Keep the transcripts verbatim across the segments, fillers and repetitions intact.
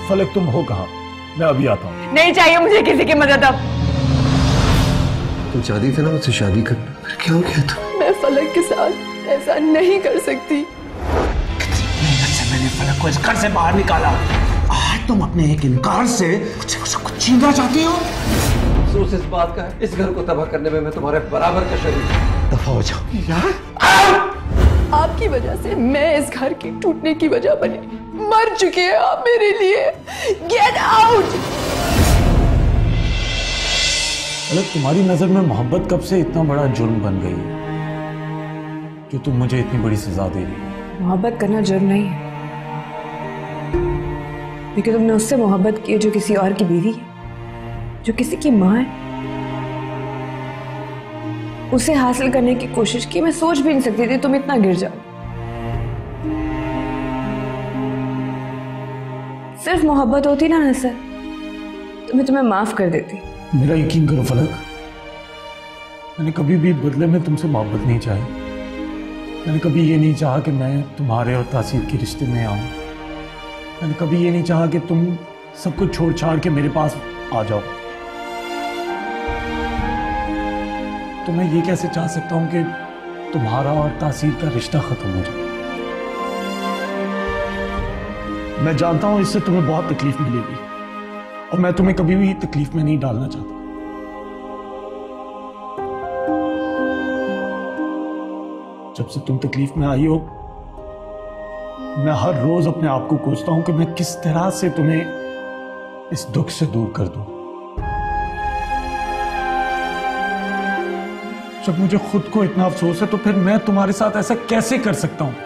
फलक तुम हो कहाँ? मैं अभी आता हूँ। नहीं चाहिए मुझे किसी की मदद अब। तुम चाहती थी ना मुझसे शादी करना, फिर क्या हो गया था? मैं फलक के साथ ऐसा नहीं कर सकती। मेहनत से मैंने फलक को इस घर से बाहर निकाला, आज तुम अपने एक इनकार से मुझसे कुछ छीनना चाहती हो। अफसोस इस बात का है, इस घर को तबाह करने में मैं तुम्हारे बराबर का शरीक हूं। दफा हो जाओ यार। आपकी वजह से मैं इस घर की टूटने की वजह बनी। मर चुके हैं आप मेरे लिए। Get out. अलग तुम्हारी नजर में मोहब्बत कब से इतना बड़ा जुर्म बन गई है जो तुम मुझे इतनी बड़ी सजा दे रही हो? मोहब्बत करना जुर्म नहीं है, क्योंकि तुमने उससे मोहब्बत की जो किसी और की बीवी है, जो किसी की माँ है। उसे हासिल करने की कोशिश की। मैं सोच भी नहीं सकती थी तुम इतना गिर जाओ। सिर्फ मोहब्बत होती ना नसर, तो मैं तुम्हें माफ कर देती। मेरा यकीन करो फलक, मैंने कभी भी बदले में तुमसे मोहब्बत नहीं चाही। मैंने कभी ये नहीं चाहा कि मैं तुम्हारे और तासीर के रिश्ते में आऊं। मैंने कभी ये नहीं चाहा कि तुम सब कुछ छोड़ छाड़ के मेरे पास आ जाओ। तो मैं ये कैसे चाह सकता हूं कि तुम्हारा और तासीर का रिश्ता खत्म हो जाए? मैं जानता हूं इससे तुम्हें बहुत तकलीफ मिलेगी और मैं तुम्हें कभी भी तकलीफ में नहीं डालना चाहता। जब से तुम तकलीफ में आई हो, मैं हर रोज अपने आप को कोसता हूं कि मैं किस तरह से तुम्हें इस दुख से दूर कर दूं। जब मुझे खुद को इतना अफसोस है तो फिर मैं तुम्हारे साथ ऐसा कैसे कर सकता हूं?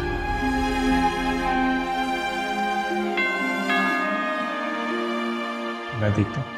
मैं देखता हूं।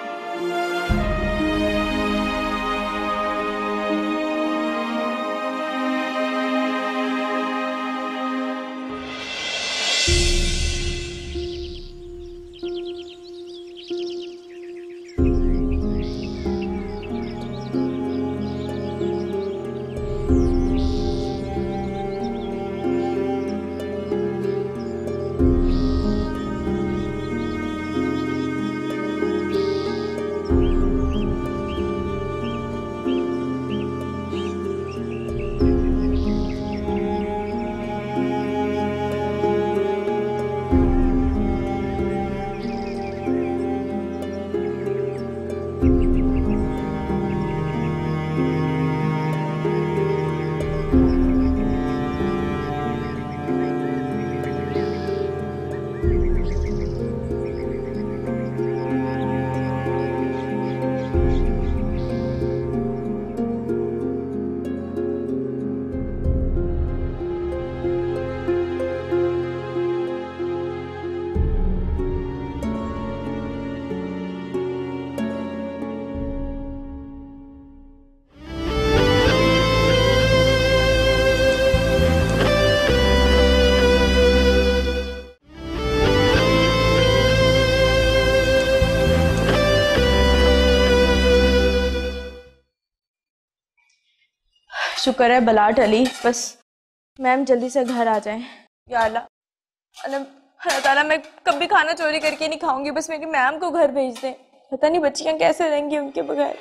शुक्र है बला टली, बस मैम जल्दी से घर आ जाएं। या अल्लाह, अल्लाह ताला, मैं कभी खाना चोरी करके नहीं खाऊंगी, बस मेरी मैम को घर भेज दें। पता नहीं बच्चियां कैसे रहेंगी उनके बगैर।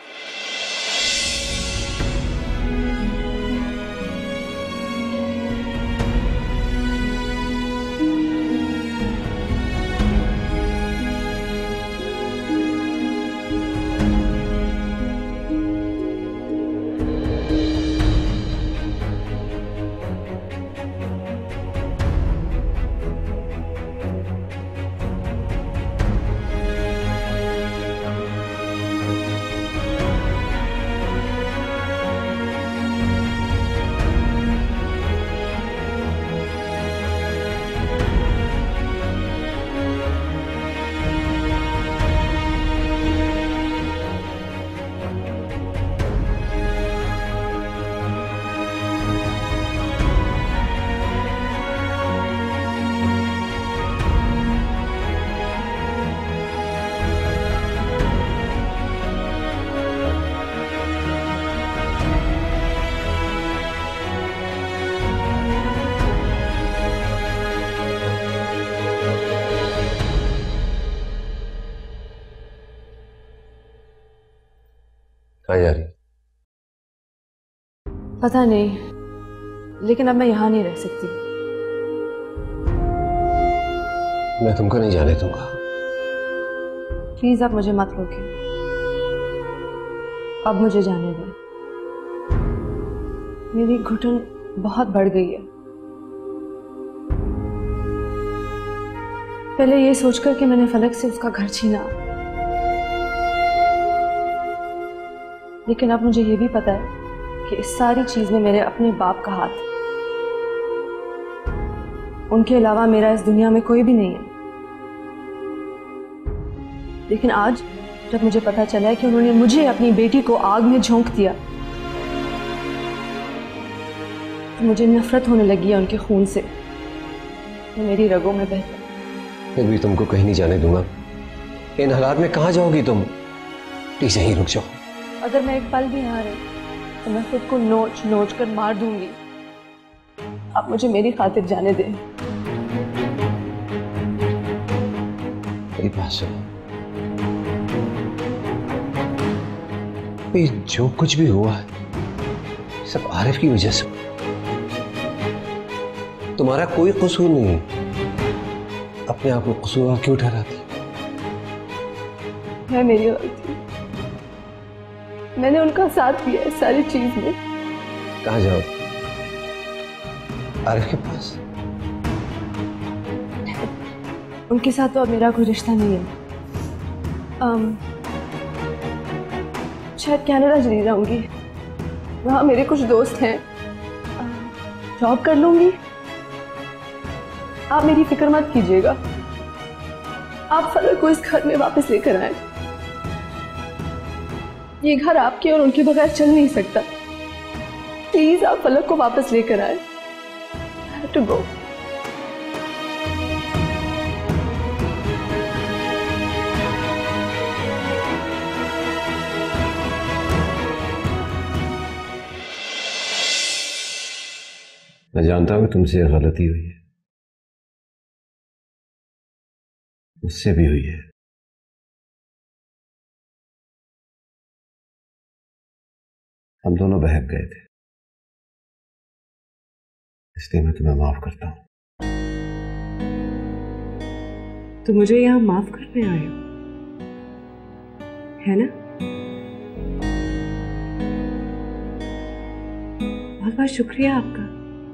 पता नहीं, लेकिन अब मैं यहाँ नहीं रह सकती। मैं तुमको नहीं जाने दूंगा। प्लीज आप मुझे मत रोकिए, अब मुझे जाने दें। मेरी घुटन बहुत बढ़ गई है। पहले ये सोचकर कि मैंने फलक से उसका घर छीना, लेकिन अब मुझे ये भी पता है कि इस सारी चीज में मेरे अपने बाप का हाथ। उनके अलावा मेरा इस दुनिया में कोई भी नहीं है। लेकिन आज जब मुझे पता चला है कि उन्होंने मुझे अपनी बेटी को आग में झोंक दिया, तो मुझे नफरत होने लगी है उनके खून से। वो मेरी रगों में बहता। फिर भी तुमको कहीं नहीं जाने दूंगा। इन हालात में कहाँ जाओगी तुम? प्लीज यहीं रुक जाओ। अगर मैं एक पल भी यहाँ रही तो मैं खुद को नोच नोच कर मार दूंगी। आप मुझे मेरी खातिर जाने दें। मेरी बात सुनो, ये जो कुछ भी हुआ है सब आरिफ की वजह से। तुम्हारा कोई कसूर नहीं, अपने आप को कसूरवार क्यों ठहराती? है मेरी गलती, मैंने उनका साथ दिया इस सारी चीज में। कहाँ जाओ? आरिफ के पास? उनके साथ तो अब मेरा कोई रिश्ता नहीं है। um, शायद कनाडा चली जाऊंगी, वहां मेरे कुछ दोस्त हैं, जॉब कर लूंगी। आप मेरी फिक्र मत कीजिएगा, आप फलक को इस घर में वापस लेकर आए। ये घर आपके और उनके बगैर चल नहीं सकता। प्लीज आप फलक को वापस लेकर आए। I have to go. मैं जानता हूं कि तुमसे यह गलती हुई है, मुझसे भी हुई है। हम दोनों बहक गए थे, इसलिए मैं तुम्हें माफ करता हूं। तो मुझे यहां माफ करने आए हो, है ना? बहुत बहुत शुक्रिया आपका।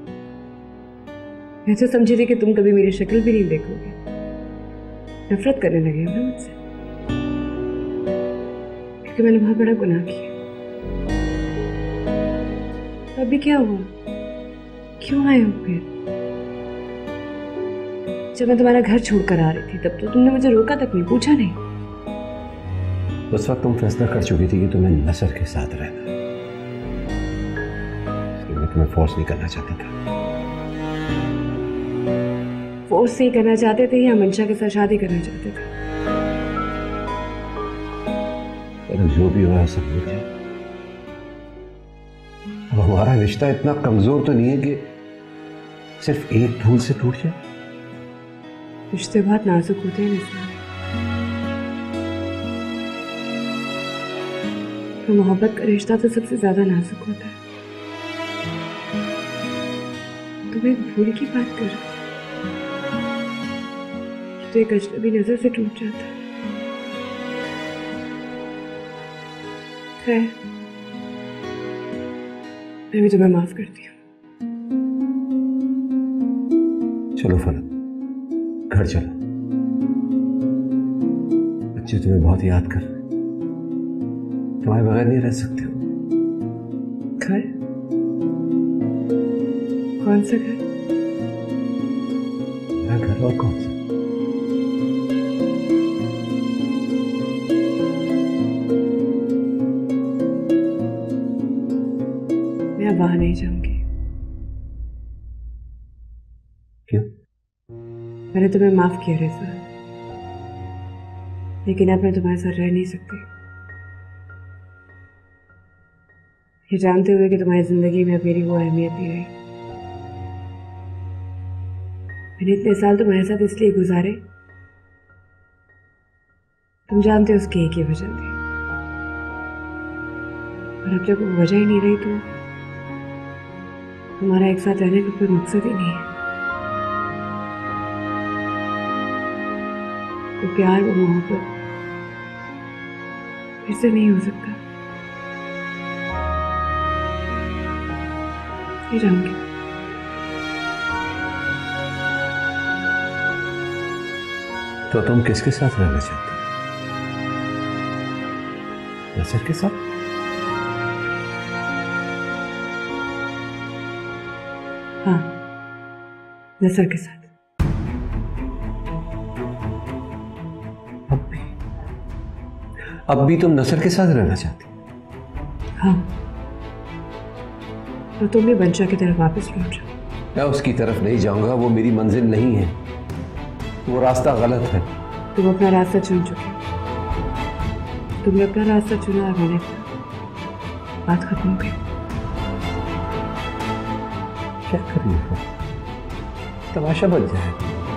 मैं तो समझी थी कि तुम कभी मेरी शक्ल भी नहीं देखोगे, नफरत करने लगे हो ना मुझसे, क्योंकि मैंने बहुत बड़ा गुनाह किया। तो अभी क्या हुआ? क्यों आए हो फिर? जब मैं तुम्हारा घर छोड़कर आ रही थी तब तो तुमने मुझे रोका तक नहीं, पूछा नहीं। उस वक्त तुम फैसला कर चुकी थी कि तुम्हें नसर के साथ रहना, मैं तुम्हें फोर्स नहीं करना चाहता था। फोर्स नहीं करना चाहते थे या मंशा के साथ शादी करना चाहते थे? जो भी हुआ सब हो गया। अब हमारा रिश्ता इतना कमजोर तो नहीं है कि सिर्फ एक भूल से टूट जाए। रिश्ते बहुत नाजुक होते हैं निसार, तो मोहब्बत का रिश्ता तो सबसे ज्यादा नाजुक होता है। तुम एक भूल की बात कर रहे हो तो एक अजनबी नजर से टूट जाता है। खैर, मैं भी तुम्हें माफ करती हूँ। चलो फलक, घर चलो। बच्चे तुम्हें बहुत याद कर रहे हैं, तुम्हारे बगैर नहीं रह सकते हो। घर? कौन सा घर? मेरा घर और कौन सा? मैं वहां नहीं जाऊंगी। क्यों? मैंने तुम्हें माफ किया रिजा, लेकिन अब मैं तुम्हारे साथ रह नहीं सकती। ये जानते हुए कि तुम्हारी जिंदगी में अब मेरी वो अहमियत नहीं रही। मैंने इतने साल तुम्हारे साथ इसलिए गुजारे, तुम जानते हो उसकी एक ही वजह थी, और अब जब वो वजह ही नहीं रही तो हमारा एक साथ रहने का कोई मकसद ही नहीं है। वो प्यार, वो मोहब्बत फिर से नहीं हो सकता। फिर रहूंगी। तो तुम किसके साथ रहना चाहती हो? नसर के साथ? हाँ, नसर के साथ। अब भी अब भी तुम नसर के साथ रहना चाहती हो? हाँ, और तुम भी बंशा की तरफ वापस लौट जाओ। मैं उसकी तरफ नहीं जाऊंगा, वो मेरी मंजिल नहीं है, वो रास्ता गलत है। तुम अपना रास्ता चुन चुके हो। तुमने अपना रास्ता चुना और मैंने बात खत्म हो गई। क्या कर रही हो? तमाशा बच जाए।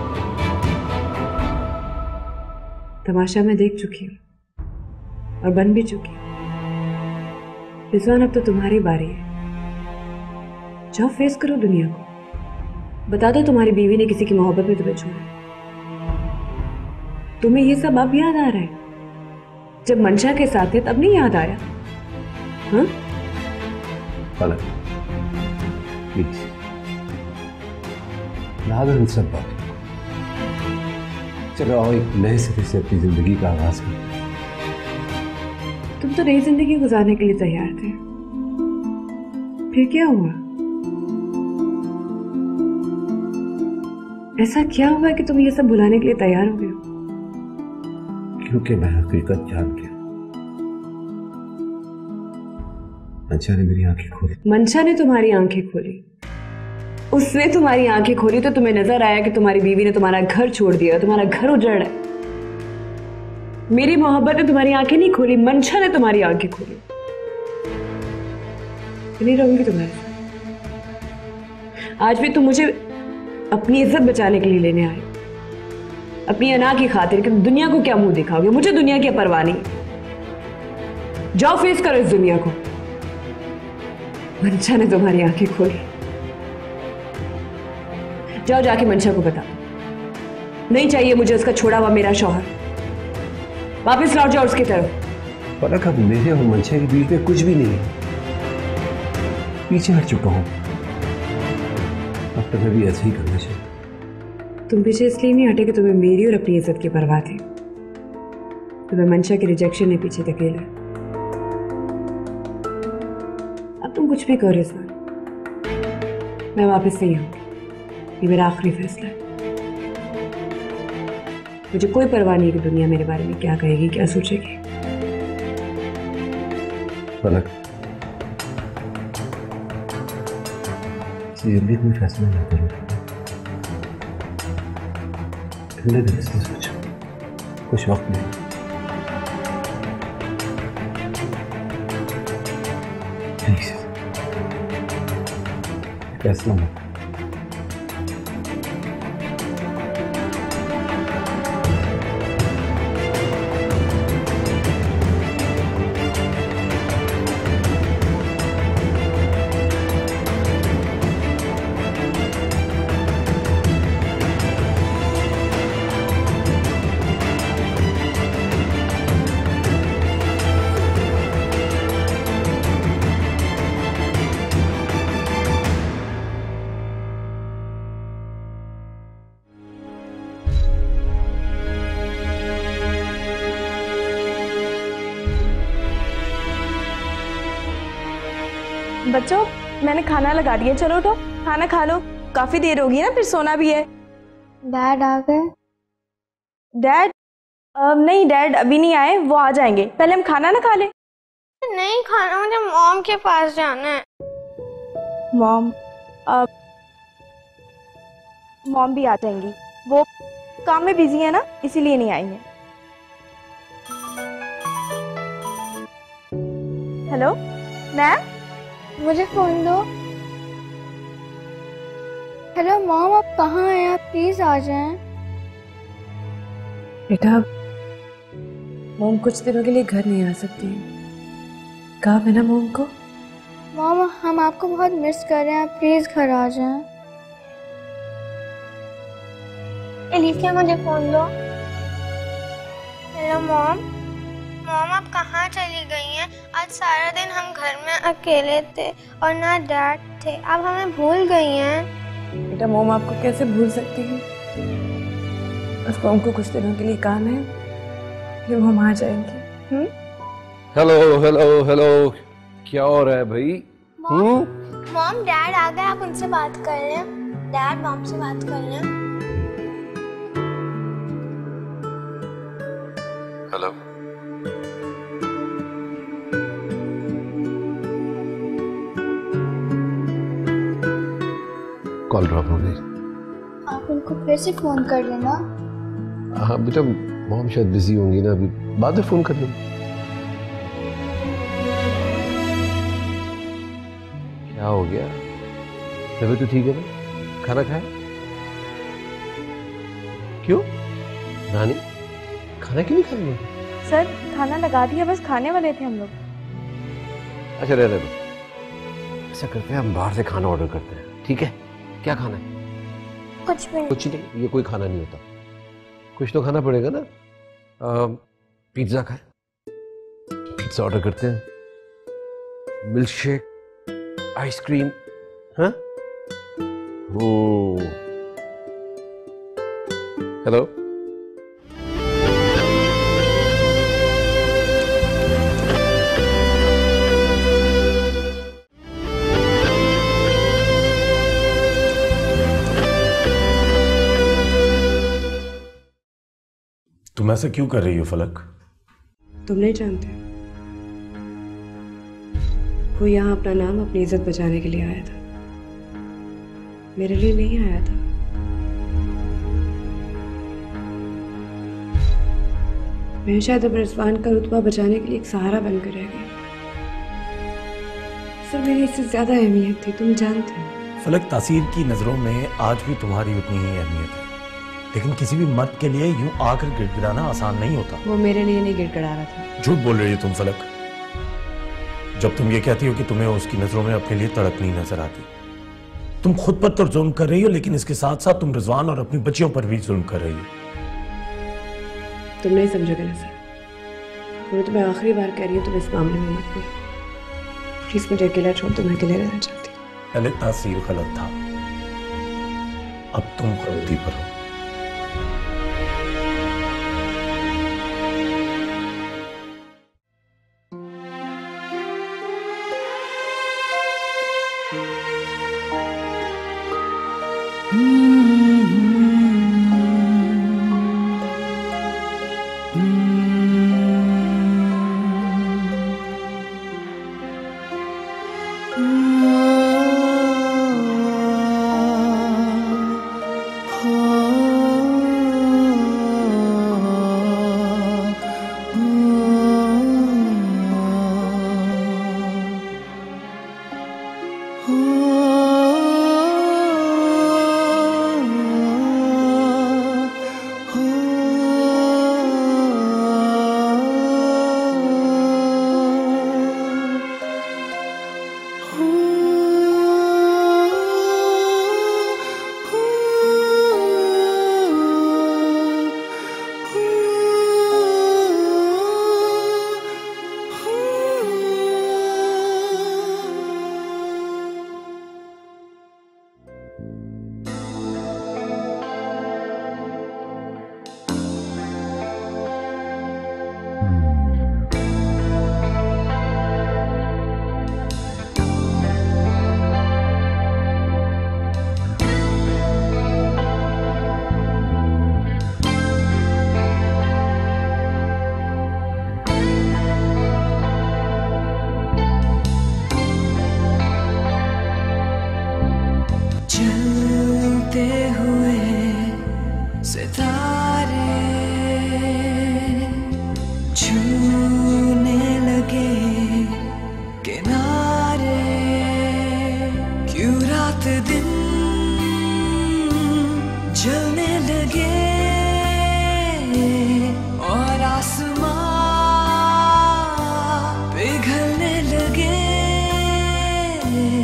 तमाशा मैं देख चुकी हूँ और बन भी चुकी हूँ। रिजवान, अब तो तुम्हारी बारी है। जाओ, फेस करो दुनिया को। बता दो तुम्हारी बीवी ने किसी की मोहब्बत में तुम्हें छोड़ा। तुम्हें ये सब अब याद आ रहा है? जब मंशा के साथ थे तब नहीं याद आया? हाँ? पलक, प्लीज याद है इन सब बातें। चलो आओ एक नए सिरे से अपनी जिंदगी का आगाज करते हैं। तुम तो नई जिंदगी गुजारने के लिए तैयार थे, फिर क्या हुआ? ऐसा क्या हुआ कि तुम ये सब भुलाने के लिए तैयार हो गए हो? क्योंकि मैं हकीकत जान गया। मंशा ने मेरी आंखें खोली। मंशा ने तुम्हारी आंखें खोली? उसने तुम्हारी आंखें खोली तो तुम्हें नजर आया कि तुम्हारी बीवी ने तुम्हारा घर छोड़ दिया, तुम्हारा घर उजड़ है। मेरी मोहब्बत ने तुम्हारी आंखें नहीं खोली, मंशा ने तुम्हारी आंखें खोली। नहीं रहूंगी तुम्हारे साथ। आज भी तुम मुझे अपनी इज्जत बचाने के लिए लेने आए, अपनी अना की खातिर कि दुनिया को क्या मुंह दिखाओगे? मुझे दुनिया की परवाह नहीं। जाओ, फेस करो इस दुनिया को। मंशा ने तुम्हारी आंखें खोली। जाओ, जाके मंशा को बता, नहीं चाहिए मुझे उसका छोड़ा हुआ मेरा शौहर। वापस लौट जाओ उसकी तरफ। पलक, अब मेरे और मंशा के बीच में कुछ भी नहीं है। पीछे हट चुका हूं। अब तो मैं भी ऐसे ही करना चाहिए। तुम पीछे इसलिए नहीं हटे कि तुम्हें मेरी और अपनी इज्जत की परवाह थी। तुम्हें मंशा के रिजेक्शन ने पीछे धकेला। अब तुम कुछ भी करो रिजवान, मैं वापस नहीं आऊंगी। ये मेरा आखिरी फैसला है। मुझे कोई परवाह नहीं कि दुनिया मेरे बारे में क्या कहेगी, क्या सोचेगी। पलक, जल्दी कोई फैसला नहीं करो। ठंडे दिल से सोचो, कुछ वक्त नहीं। प्लीज फैसला मत। बच्चों, मैंने खाना लगा दिया, चलो उठो खाना खा लो। काफी देर होगी ना, फिर सोना भी है। डैड आ गए? डैड? नहीं, डैड अभी नहीं आए, वो आ जाएंगे। पहले हम खाना ना खा ले। नहीं खाना, मुझे मॉम के पास जाना है। मॉम? अब मॉम भी आ जाएंगी, वो काम में बिजी है ना, इसीलिए नहीं आई है। हेलो मैम, मुझे फोन दो। हेलो मॉम, आप कहाँ हैं? आप प्लीज आ जाएं। बेटा, मॉम कुछ दिनों के लिए घर नहीं आ सकती। कहा है ना मॉम को, मॉम हम आपको बहुत मिस कर रहे हैं, प्लीज घर आ जाएं। एलिसिया मुझे फोन दो। Hello mom. मॉम आप कहाँ चली गई हैं? आज सारा दिन हम घर में अकेले थे और ना डैड थे, अब हमें भूल गई हैं। बेटा मॉम आपको कैसे भूल सकती है? बस मॉम को कुछ दिनों के लिए काम है, फिर हम आ जाएंगे। हम्म? हेलो हेलो हेलो, क्या हो रहा है भाई? हम्म? मॉम डैड आ गए, आप उनसे बात कर रहे हैं। डैड मॉम से बात कर रहे हैं। हेलो। कॉल ड्रॉप हो गई। आप उनको फिर से फोन कर लेना। हाँ बेटा, मॉम शायद बिजी होंगी ना, अभी बाद में फोन कर लूँगा। क्या हो गया? तबीयत तो ठीक है ना? खाना खाया? क्यों नानी, खाना क्यों नहीं खाएंगे? सर खाना लगा दिया, बस खाने वाले थे हम लोग। अच्छा रहने दो, ऐसा करते हैं हम बाहर से खाना ऑर्डर करते हैं, ठीक है? क्या खाना है? कुछ भी कुछ नहीं, ये कोई खाना नहीं होता, कुछ तो खाना पड़ेगा ना। आ, पिज्जा खाए? पिज्जा ऑर्डर करते हैं, मिल्क शेक, आइसक्रीम। हाँ? Oh hello. तुम ऐसा क्यों कर रही हो फलक? तुम नहीं जानते, वो यहाँ अपना नाम, अपनी इज्जत बचाने के लिए आया था, मेरे लिए नहीं आया था। मैं शायद अब रिजवान का रुतबा बचाने के लिए एक सहारा बनकर रह गई। सर मेरी इससे ज्यादा अहमियत थी, तुम जानते हो। फलक, तासीर की नजरों में आज भी तुम्हारी उतनी ही अहमियत है, लेकिन किसी भी मर्द के लिए यूं आकर गिड़गिड़ाना आसान नहीं होता। वो मेरे लिए नहीं गिड़गिड़ा रहा था। झूठ बोल रही हो तुम फलक, जब तुम ये कहती हो कि तुम्हें उसकी नजरों में अपने लिए तड़प नहीं नजर आती। तुम खुद पर तो जुल्म कर रही हो, लेकिन इसके साथ साथ तुम रिजवान और अपनी बच्चियों पर भी जुल्म कर रही हो। तुम नहीं समझोगे ना सर, मैं तुम्हें आखिरी बार कह रही हूँ, तुम इस मामले में मत बोलो प्लीज, मुझे अकेला छोड़, तुम अकेले रहना चाहती हूँ। पहले तासीर गलत था, अब तुम गलती पर हो।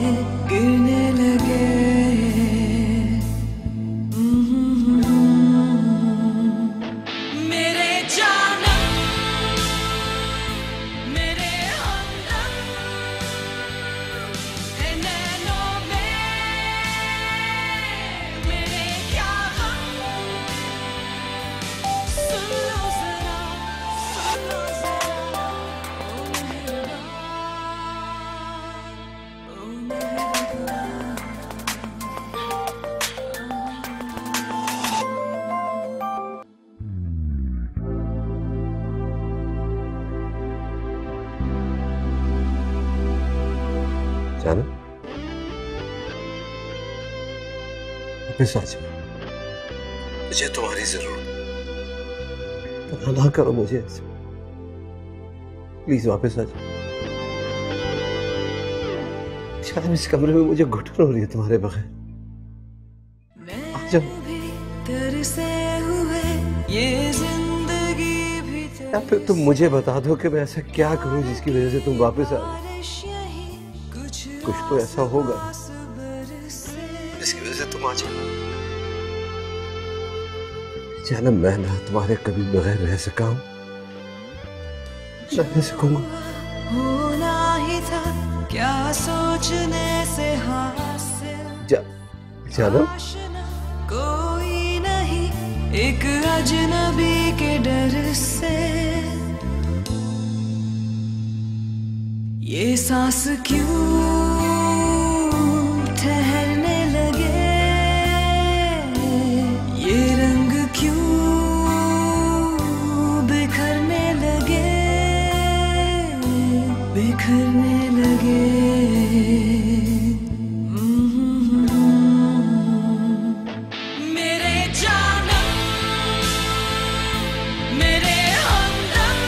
गिरने लगे। मेरे जानम मेरे हमदम है नैनों में मेरे क्या गम। सुन लो जरा सुन लो जरा ओ मेहरबान ओ मेहरबान। जाना वापिस आ जाओ, मुझे तुम्हारी जरूरत है। पता ना करो मुझे ऐसे, प्लीज वापस आ जाओ। शायद इस कमरे में मुझे घुटन हो रही है तुम्हारे बगैर। आ जाओ। तरसे हुए ये जिंदगी भी या फिर तुम मुझे बता दो कि मैं ऐसा क्या करूं जिसकी वजह से तुम वापस आ जाओ। कुछ तो ऐसा होगा जिसकी वजह से तुम आ जाओ। जाना मैं ना तुम्हारे कभी बगैर रह सका हूं, रह सकूंगा। होना ही था क्या सोचने से हासिल। जा, जाना कोई नहीं एक अजनबी के डर से। ये सांस क्यों ठहरने लगे, ये रंग क्यों बिखरने लगे, बिखरने लगे। मेरे जानम मेरे हमदम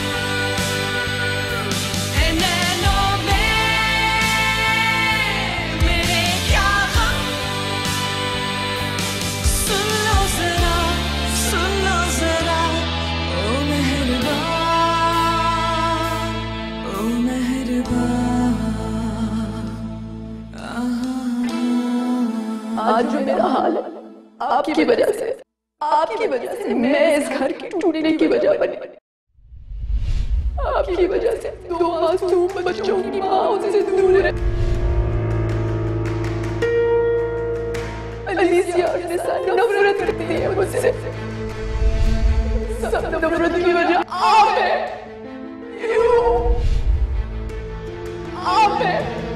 है नैनों में मेरे क्या गम। सुन लो जरा सुन लो जरा ओ मेहरबान ओ मेहरबान। आज जो मेरा हाल है आपकी वजह से, आपकी वजह से मैं इस घर के टूटने की वजह बनी। आपकी वजह से दो मासूम बच्चों की माँ उससे दूर रहे। अलीसिया और निसा नफरत करती है मुझसे। सब नफरत की वजह आप है, यू आप है।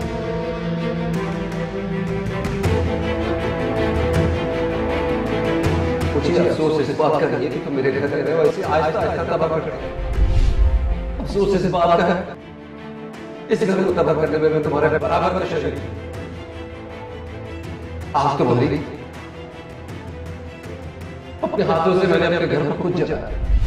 मुझे अफसोस इस बात का नहीं है कि तुम मेरे घर में वैसे आहिस्ता आहिस्ता तबाह कर रहे हो। अफसोस इस बात का है इस घर को तबाह करने में मैं तुम्हारे बराबर में शरीक हूं। आज तो बोली अपने हाथों से मैंने अपने घर को खुद जलाया।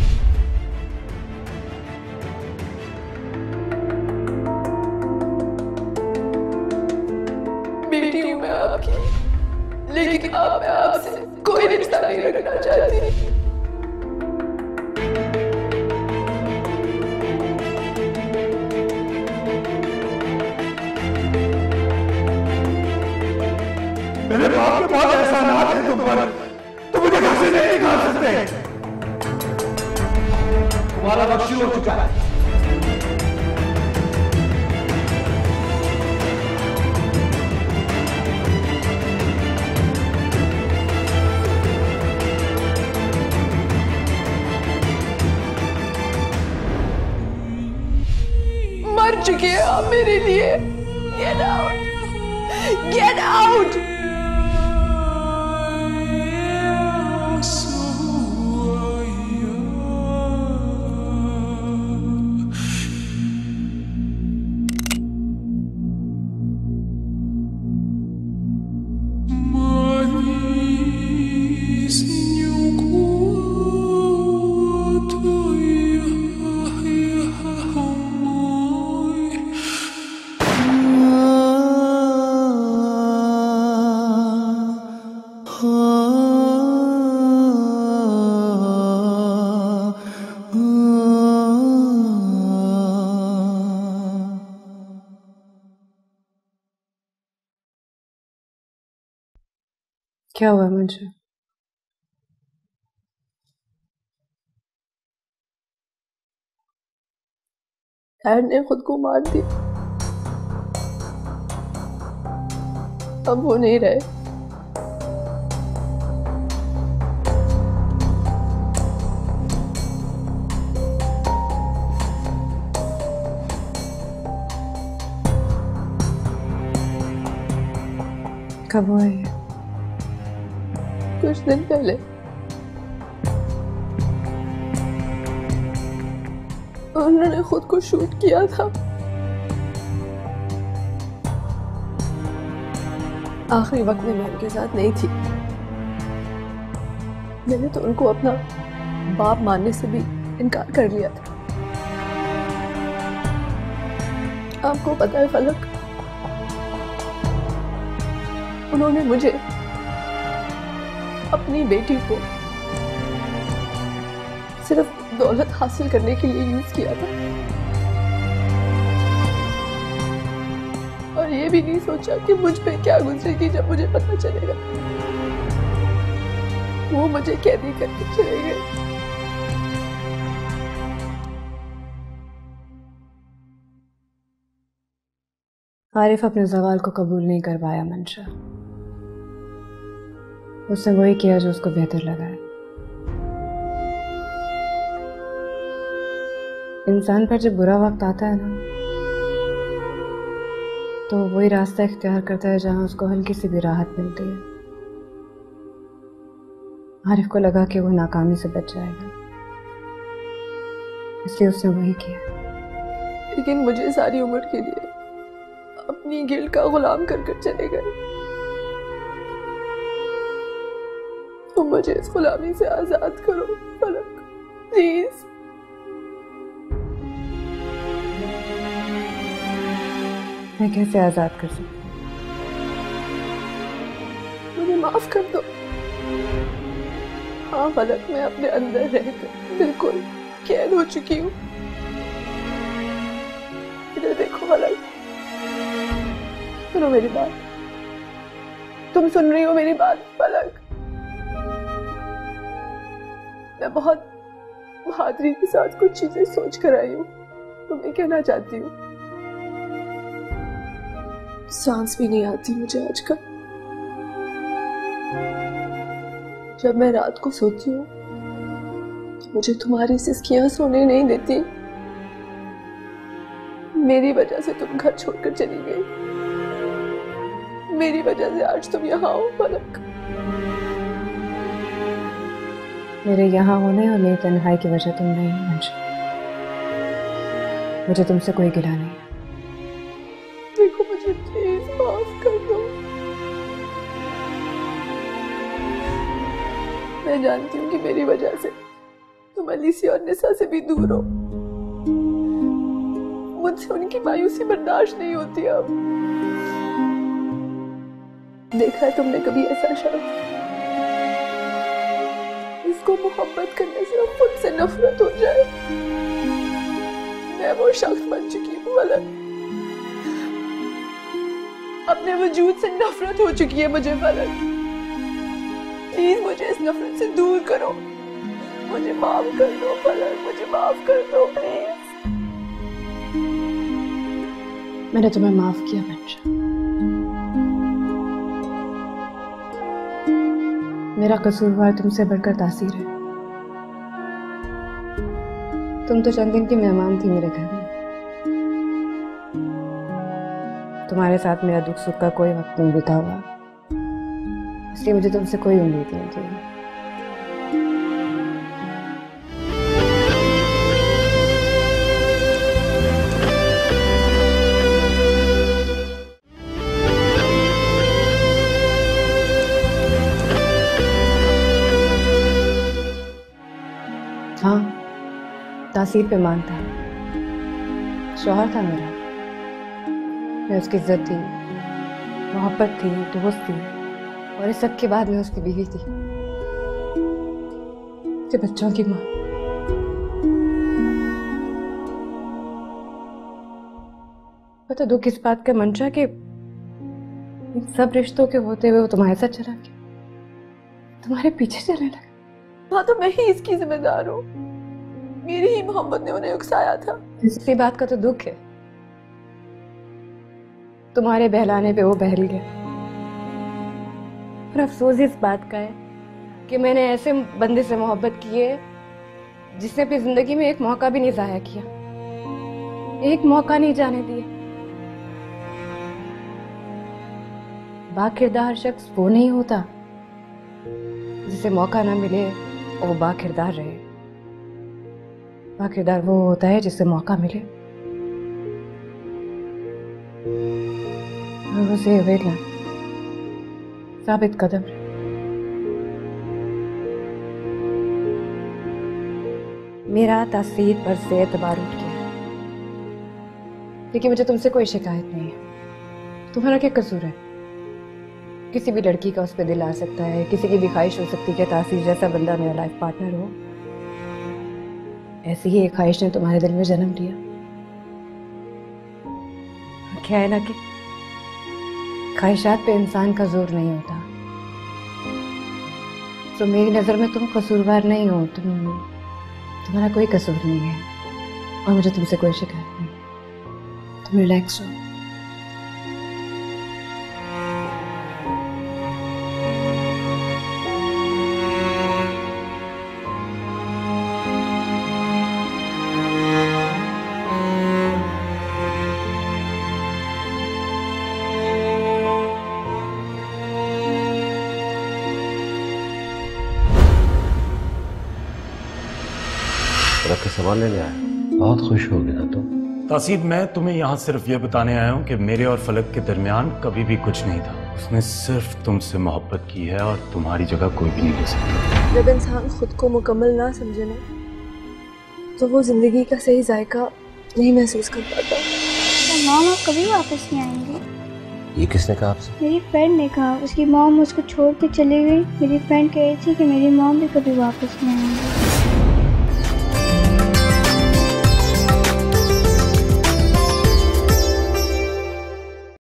बेटी हूं मैं आपकी, लेकिन अब मैं आपसे कोई रिश्ता नहीं रखना चाहती। मेरे बाप के बहुत एहसानात है तुम पर, तुम मुझे घर से नहीं निकाल सकते। तुम्हारा वक्त शुरू हो चुका है। मर चुके हैं आप मेरे लिए। Get out, get out. क्या हुआ मुझे? डैड ने खुद को मार दिया। अब वो नहीं रहे। कब हुआ ये? कुछ दिन पहले। उन्होंने खुद को शूट किया था। आखिरी वक्त में मैं उनके साथ नहीं थी। मैंने तो उनको अपना बाप मानने से भी इनकार कर लिया था। आपको पता है फलक, उन्होंने मुझे अपनी बेटी को सिर्फ दौलत हासिल करने के लिए यूज किया था और ये भी नहीं सोचा कि मुझ पे क्या गुजरेगी जब मुझे पता चलेगा। वो मुझे कैदी करके चले गए। आरिफ अपने ज़वाल को कबूल नहीं कर पाया मंशा। उसने वही किया जो उसको बेहतर लगा है। इंसान पर जब बुरा वक्त आता है ना, तो वही रास्ता इख्तियार करता है जहां उसको हल्की सी भी राहत मिलती है। आरिफ को लगा कि वो नाकामी से बच जाएगा, इसलिए उसने वही किया। लेकिन मुझे सारी उम्र के लिए अपनी गिल्ड का गुलाम कर कर चले गए। तो मुझे इस गुलामी से आजाद करो फलक, प्लीज। मैं कैसे आजाद कर सकती? मुझे माफ कर दो। हाँ फलक, मैं अपने अंदर रहकर बिल्कुल कैद हो चुकी हूँ। इधर देखो फलक, सुनो मेरी बात। तुम सुन रही हो मेरी बात फलक? मैं बहुत बहादुरी के साथ कुछ चीजें सोच कर आई हूँ। तुम्हें कहना चाहती हूँ। सांस भी नहीं आती मुझे आजकल। जब मैं रात को सोती हूँ तो मुझे तुम्हारी सिसकियां सोने नहीं देती। मेरी वजह से तुम घर छोड़कर चली गई। मेरी वजह से आज तुम यहाँ हो फलक। मेरे यहाँ होने और मेरी तन्हाई की वजह तुम नहीं हो मंशा। मुझे तुमसे कोई गिला नहीं है। देखो मुझे प्लीज माफ कर दो। मैं जानती हूँ कि मेरी वजह से तुम अलीसी और निसा से भी दूर हो। मुझसे उनकी मायूसी बर्दाश्त नहीं होती। अब देखा है तुमने कभी ऐसा शख्स इसको मोहब्बत करने से खुद से नफरत हो जाए? मैं वो शख्स बन चुकी हूँ फलक। अपने वजूद से नफरत हो चुकी है मुझे फलक। प्लीज मुझे इस नफरत से दूर करो। मुझे माफ कर दो फलक, मुझे माफ कर दो प्लीज। मैंने तुम्हें माफ किया मंशा। मेरा कसूरवार तुमसे बढ़कर तासीर है। तुम तो चंद दिन की मेहमान थी मेरे घर में। तुम्हारे साथ मेरा दुख सुख का कोई वक्त नहीं बीता हुआ, इसलिए मुझे तुमसे कोई उम्मीद नहीं थी। हाँ, तासीर पे मानता है। शौहर था मेरा, मैं उसकी इज्जत थी, मोहब्बत थी, दोस्त थी, और इस सब के बाद मैं उसकी बीवी थी, उसके बच्चों की माँ। पता दुख इस बात का मंशा कि इन सब रिश्तों के होते हुए वो तुम्हारे साथ चला गया। तुम्हारे पीछे चलने लगा। हाँ तो मैं ही इसकी जिम्मेदार हूँ, मेरी ही मोहब्बत ने उन्हें उकसाया था। इसी बात का तो दुख है, तुम्हारे बहलाने पे वो बहल गया। और अफसोस इस बात का है कि मैंने ऐसे बंदे से मोहब्बत की है जिसने अपनी जिंदगी में एक मौका भी नहीं जाया किया, एक मौका नहीं जाने दिया। बाकिरदार शख्स वो नहीं होता जिसे मौका ना मिले और वो बाकिरदार रहे। बाकिरदार वो होता है जिसे मौका मिले और उसे वेला साबित कदम रहे। मेरा तासीर पर से एतबार उठ गया, लेकिन मुझे तुमसे कोई शिकायत नहीं है। तुम्हारा क्या कसूर है? किसी भी लड़की का उस पर दिल आ सकता है, किसी की भी ख्वाहिश हो सकती है कि तासीर जैसा बंदा मेरा लाइफ पार्टनर हो। ऐसी ही एक ख्वाहिश ने तुम्हारे दिल में जन्म लिया। क्या है ना कि ख्वाहिशात पे इंसान का जोर नहीं होता। तो मेरी नजर में तुम कसूरवार नहीं हो, तुम तुम्हारा कोई कसूर नहीं है और मुझे तुमसे कोई शिकायत नहीं। तुम रिलैक्स हो। रख के सामान लेने आया, बहुत खुश हो गया तुम। तासीर, मैं तुम्हें यहाँ सिर्फ ये बताने आया हूँ कि मेरे और फलक के दरमियान कभी भी कुछ नहीं था। उसने सिर्फ तुमसे मोहब्बत की है और तुम्हारी जगह कोई भी नहीं ले सकता। जब इंसान खुद को मुकम्मल ना समझे ना, तो वो जिंदगी का सही जायका नहीं महसूस कर पाता। तो मॉम आप कभी वापस नहीं आएंगे? ये किसने कहा आपसे? मेरी फ्रेंड ने कहा, उसकी मॉम उसको छोड़ के चली गई। मेरी फ्रेंड कह रही थी कि मेरी मॉम भी कभी वापस नहीं आएंगी।